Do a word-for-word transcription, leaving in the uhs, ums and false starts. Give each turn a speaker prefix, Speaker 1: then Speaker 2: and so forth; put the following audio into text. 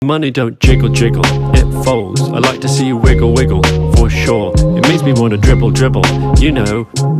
Speaker 1: Money don't jiggle jiggle, it folds. I like to see you wiggle wiggle, for sure. It makes me wanna dribble dribble, you know.